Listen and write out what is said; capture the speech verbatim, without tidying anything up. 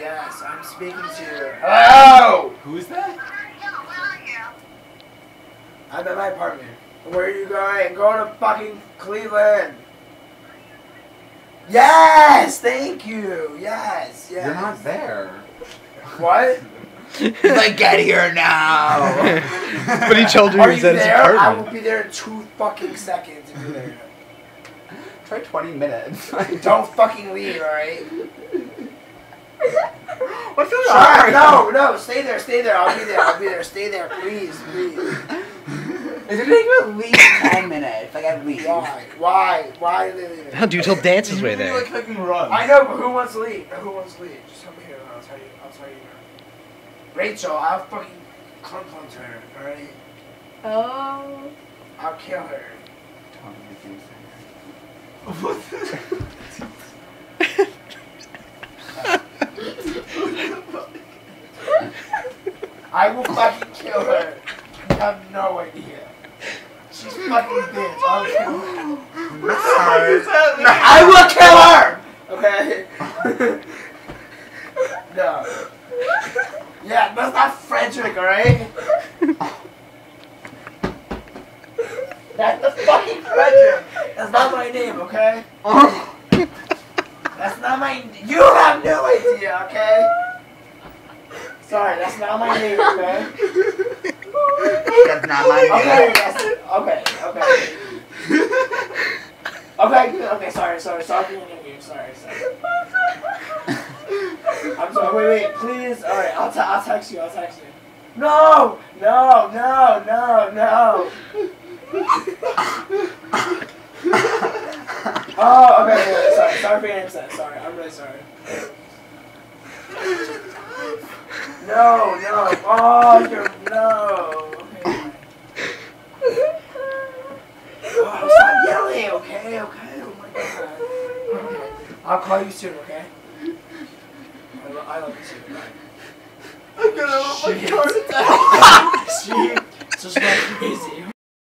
Yes, I'm speaking to you. Hello! Who is that? I'm at my apartment. Where are you going? Go to fucking Cleveland. Yes! Thank you. Yes, yes. You're not there. What? Like, get here now! But he told you Are he was you at his there? I apartment. will be there in two fucking seconds if you're there. Try twenty minutes. Don't fucking leave, alright? What's the Sure, no, no, stay there, stay there. I'll be there, I'll be there. Stay there, please, please. It's gonna take me at least ten minutes. Like, at least. Why? Why? Why are they leaving? How do you till dance his way You there? like fucking run. I know, but who wants to leave? Who wants to leave? Just come here and I'll tell you. I'll tell you now. Rachel, I'll fucking clump onto her, alright? Oh. I'll kill her. I will fucking kill her. You have no idea. She's fucking bitch. I'll kill her. I will kill her! Okay? No. Yeah, that's not Frederick, alright? That's the fucking Frederick. That's not my name, okay? That's not my... You have no idea, okay? Sorry, that's not my name, okay? That's not my Okay, name. that's... Okay, okay. Okay, good, okay, sorry, sorry, sorry for your name, sorry, sorry. I'm sorry, wait, wait, please, alright, I'll, t I'll text you, I'll text you. No! No, no, no, no! Oh, okay, okay, sorry, sorry for your name, sorry, sorry, I'm really sorry. No, no, oh, you're, no, okay. Oh, stop yelling, okay, okay, oh my god. Okay, I'll call you soon, okay? I, lo I love you too, bye. I'm gonna have a fucking heart attack. She just went crazy.